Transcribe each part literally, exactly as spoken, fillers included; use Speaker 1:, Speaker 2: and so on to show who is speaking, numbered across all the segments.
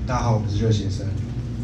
Speaker 1: 大家好，我们是热血生。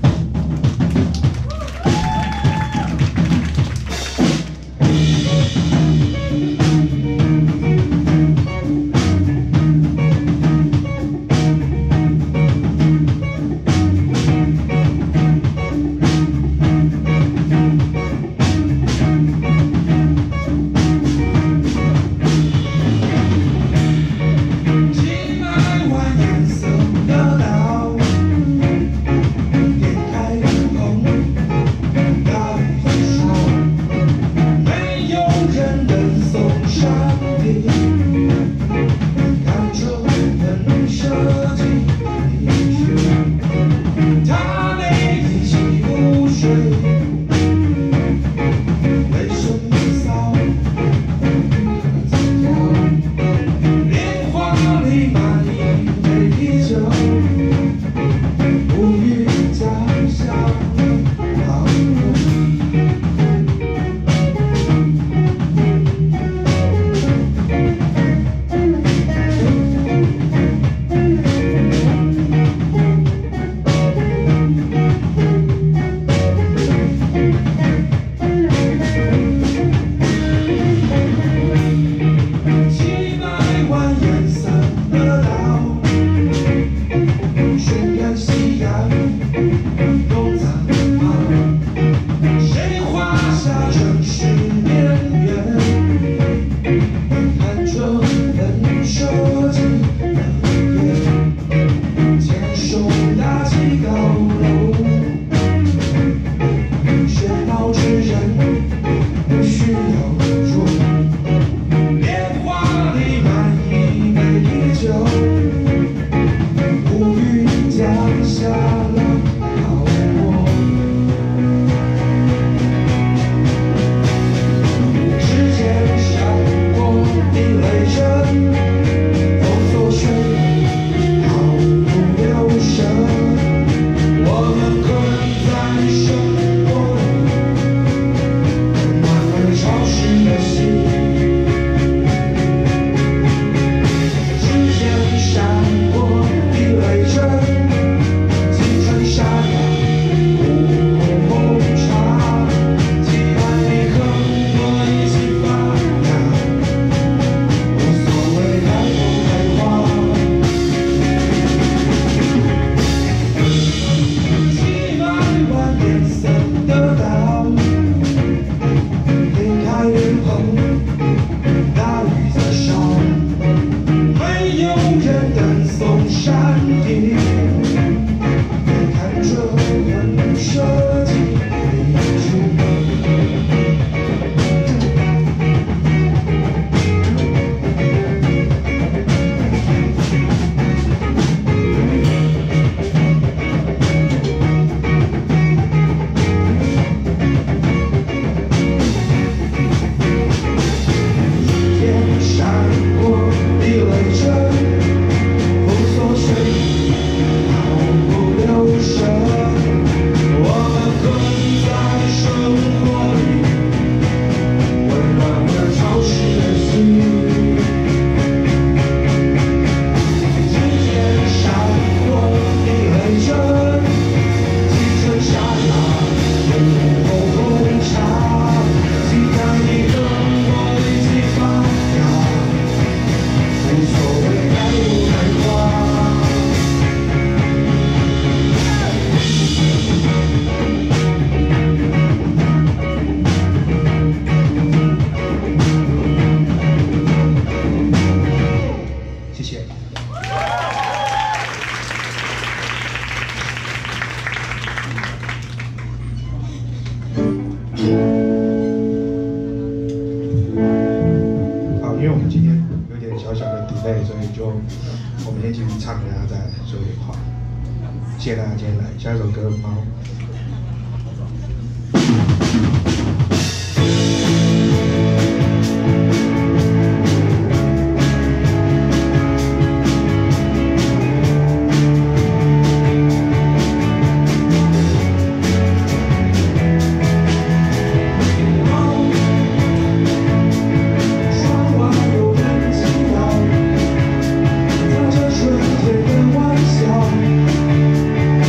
Speaker 1: 谢谢大家今天来，下一首歌《猫》。
Speaker 2: 笑。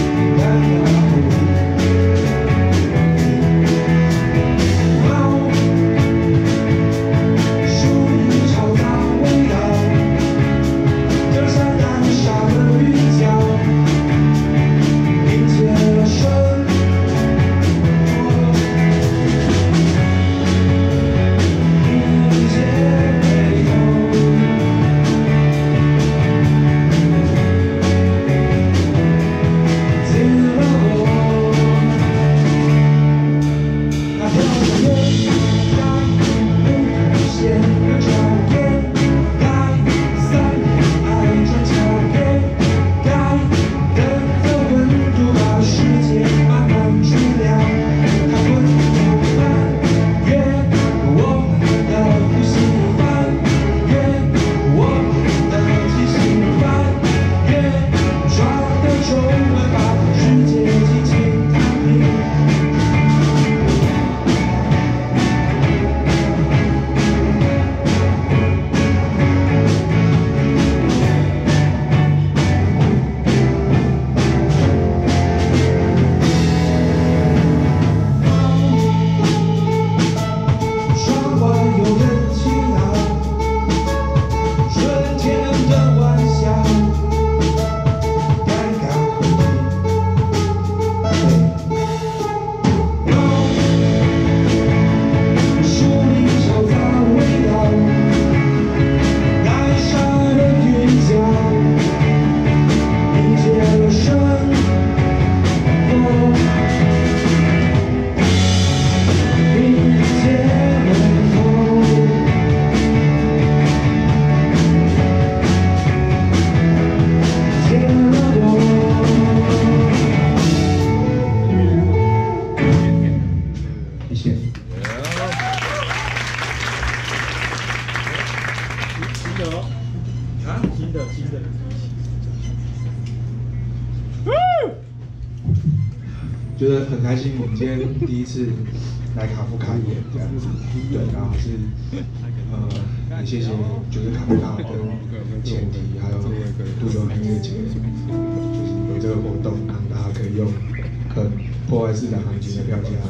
Speaker 1: 觉得很开心，我们今天第一次来卡夫卡演这样子，对，然后是呃，很谢谢就是卡夫卡跟前提还有杜秋音乐节，就是有这个活动，让大家可以用很破坏市场行情的票价，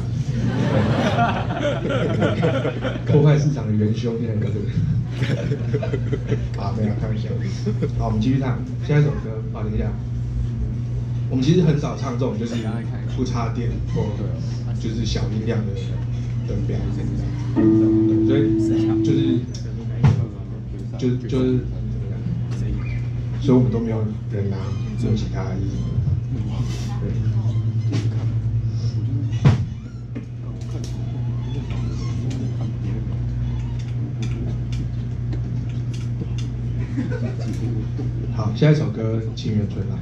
Speaker 1: 破坏市场的元凶那个。啊，没有开玩笑。好，我们继续唱下一首歌。啊，等一下，我们其实很少唱这种就是不插电或就是小音量的的表演，所以就是就就是，所以我们都没有人拿木吉他还是什么，对。好，下一首歌《情缘春来》。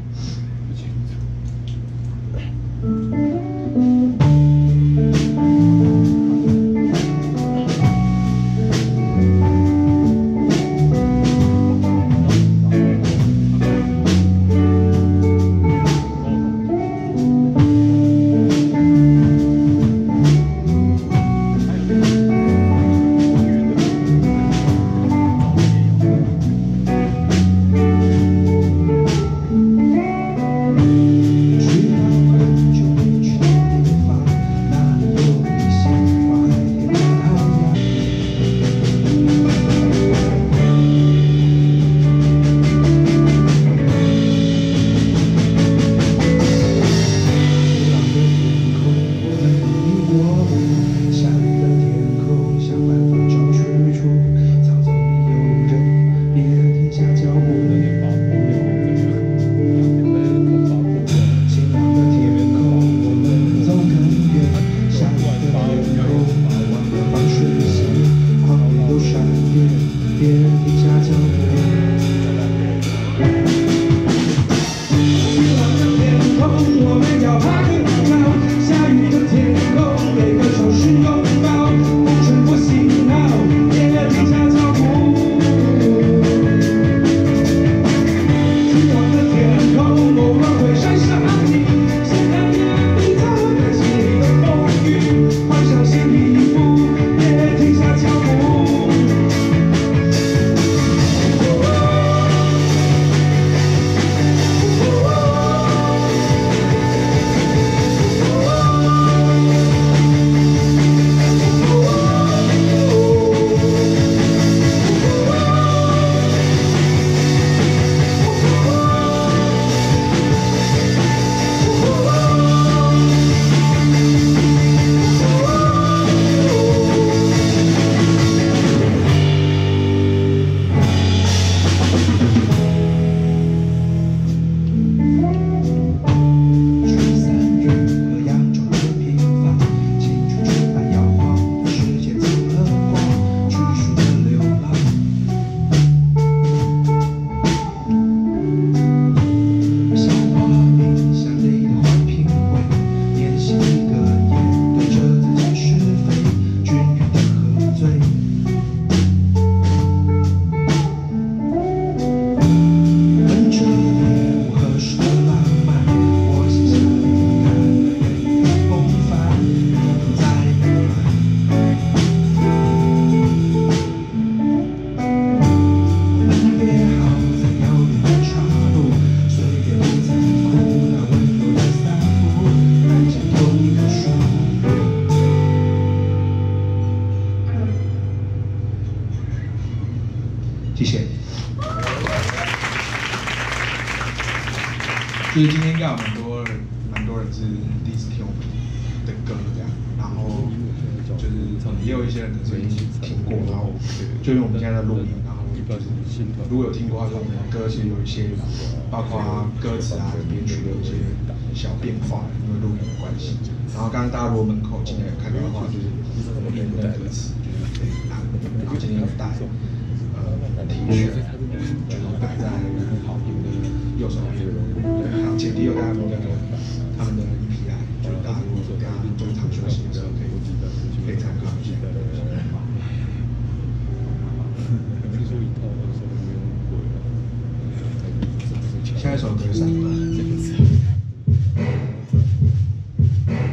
Speaker 1: 谢谢。就是今天应该有蛮多人，蛮多人是第一次听我们的歌这样，然后就是也有一些人可能已经听过，然后就因为我们现在在录音，然后就是如果有听过的话，我们的歌其实有一些，包括歌词啊、编曲有一些小变化，因为录音的关系。然后刚刚大家如果门口今天有看到的话，就是我们英文的歌词就是可以拿，然后今天有带呃 T 恤，就是摆在好你们的右手边，对，还有前提有带他们的他们的 E P 来，就是大家如果大家中场休息的时候可以可以参考一下。下一首歌是什么？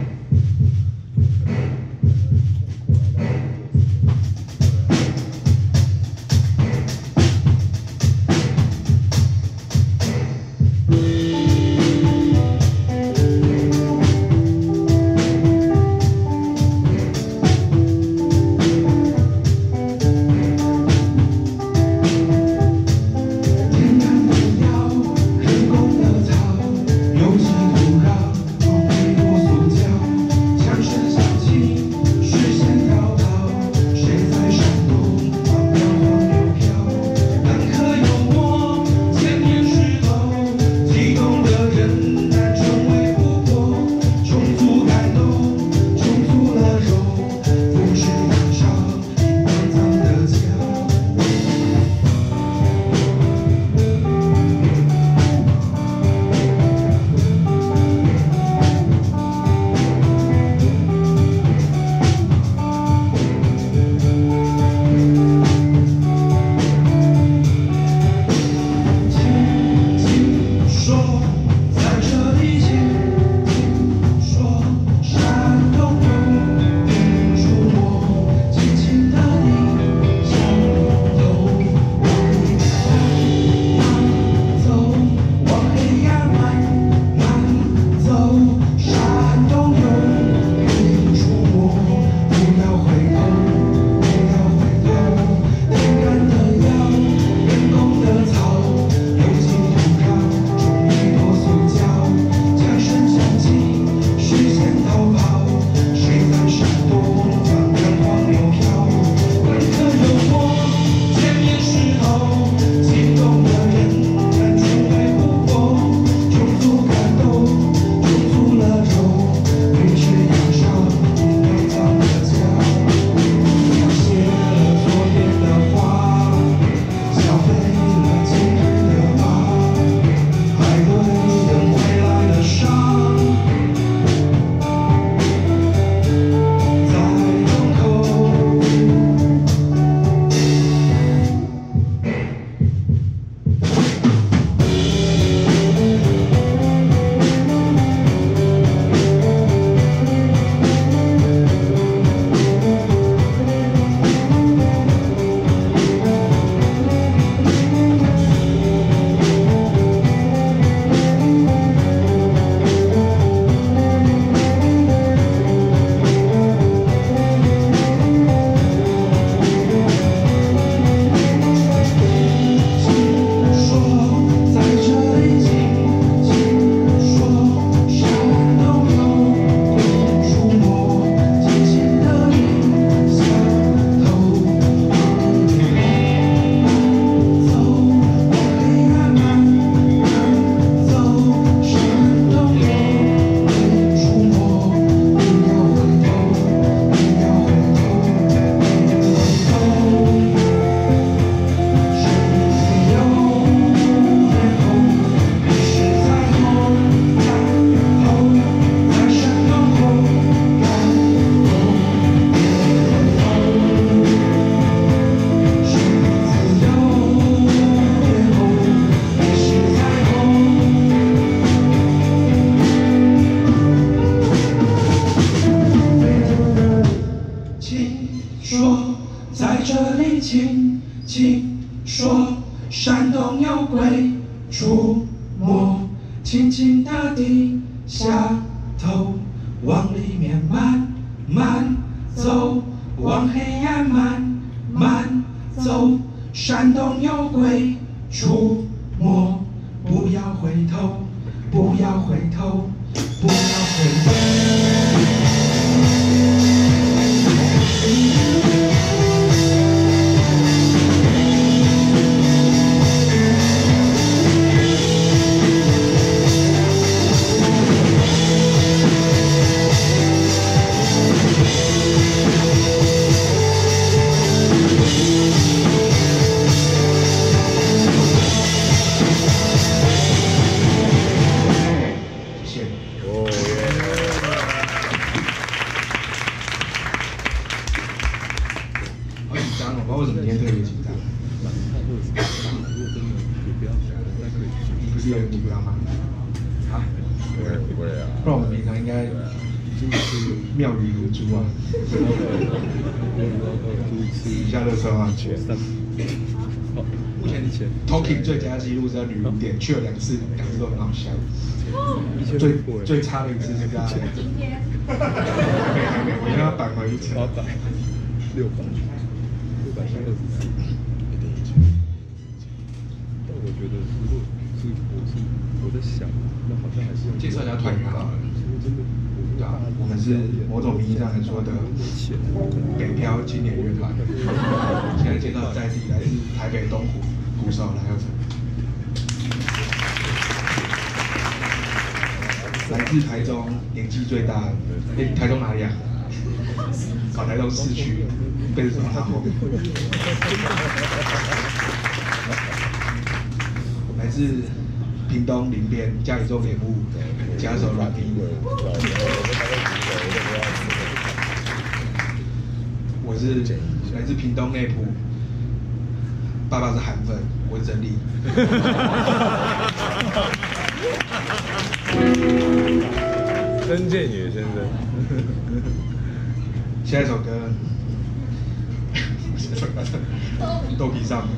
Speaker 1: 轻轻地低下头，往里面慢慢走，往黑暗慢慢走。山洞有鬼出没，不要回头，不要回头，不要回头。为什么今天特别紧张？你不是有点紧张吗？啊？不会不会啊！不然我们平常应该妙语如珠啊。以下热搜啊，目前 Talking 最佳纪录是在旅游点去了两次，两次都很好笑。最最差的一次是在今天，还没还没，我要扳回一次。八百，六百。六百三二十四，但我觉得如果是我是我在想，那好像还是介绍一下团员好了。真的，对啊，我们是某种名义上来说的北漂青年乐团。现在介绍在地来自台北东湖鼓手蓝佑成，来自台中年纪最大，哎，台中哪里啊？搞台中市区。被什么？来自屏东林边家里种莲雾，假手软皮。我是来自屏东内埔，爸爸是韩粉，我是真理。
Speaker 2: 曾建宇先生。
Speaker 1: 下一首歌。豆皮上。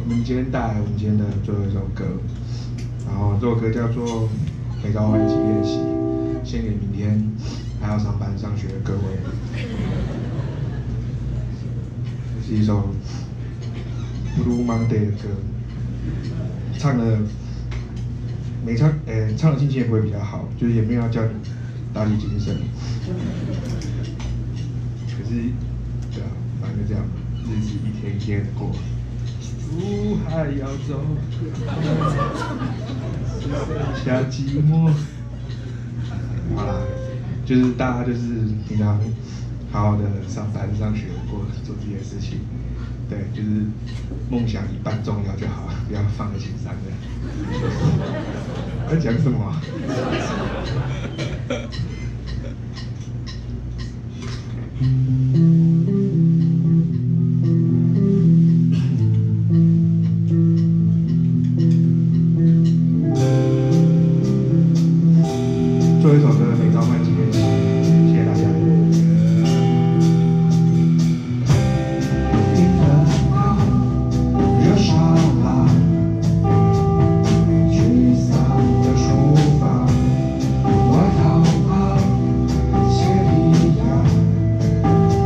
Speaker 1: 我们今天带来我们今天的最后一首歌，然后这首歌叫做《每早晚一起练习》，献给明天还要上班上学的各位。这是一首 Blue Monday 的歌，唱的没唱，呃，唱的心情也不会比较好，就是也没有要叫你打起精神。可是，对啊，反正就这样，日子一天一天的过。路还要走，只剩下寂寞。好啦，就是大家就是平常好好的上班、上学过，做自己的事情。对，就是梦想一半重要就好，不要放在心上的。在讲什么、啊？做一首歌，每早晚几点起？谢谢大家。热烧腊，沮丧的书房，外套旁写一样。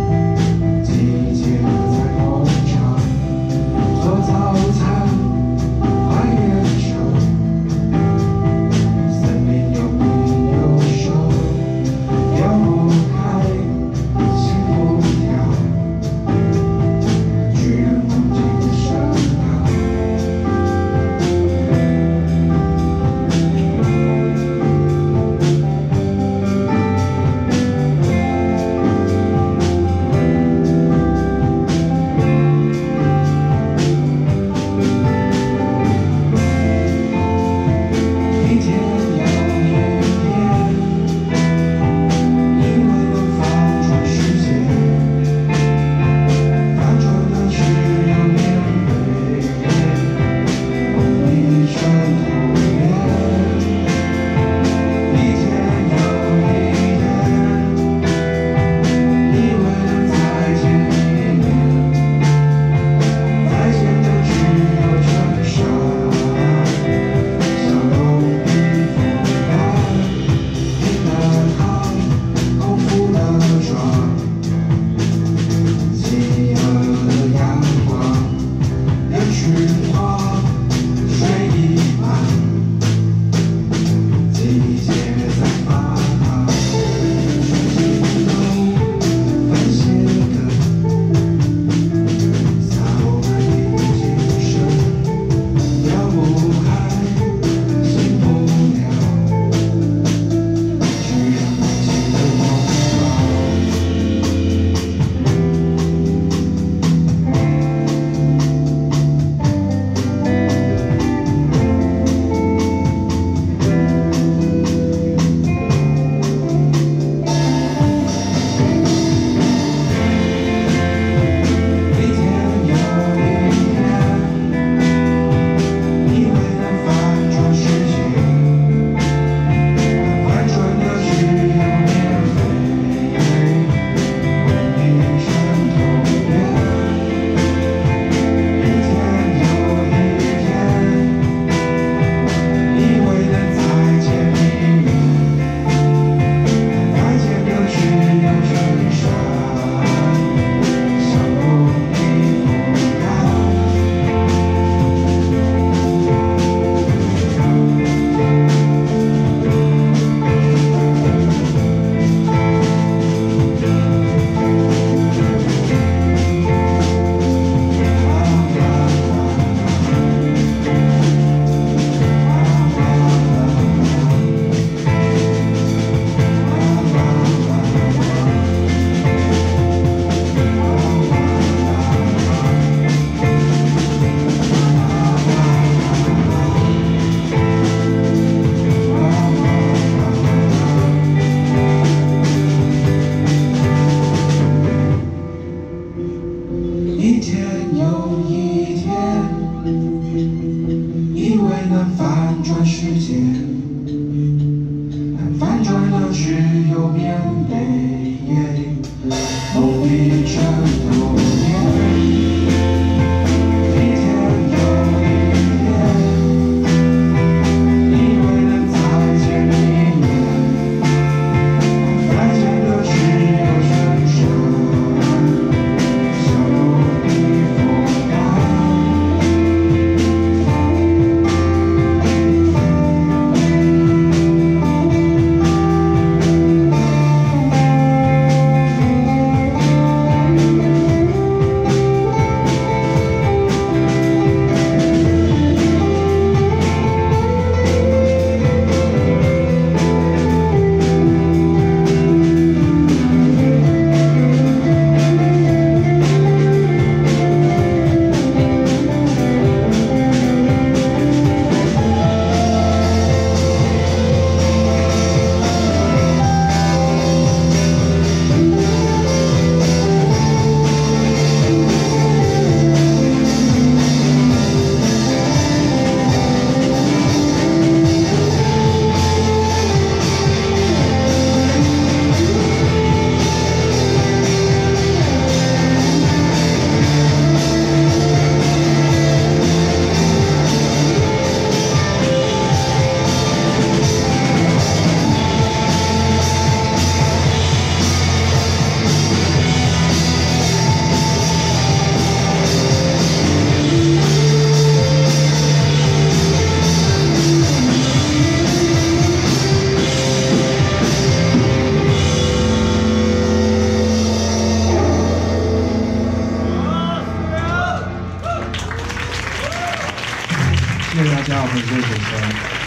Speaker 1: 谢谢大家，我们谢谢主持人。